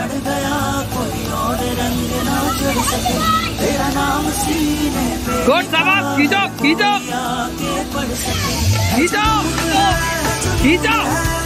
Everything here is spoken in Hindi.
बढ़ गया कोई और रंग ना चढ़ सके, तेरा नाम सीने पे गुड शाबाश, खींचो खींचो आके पढ़ सके। खींचो खींचो।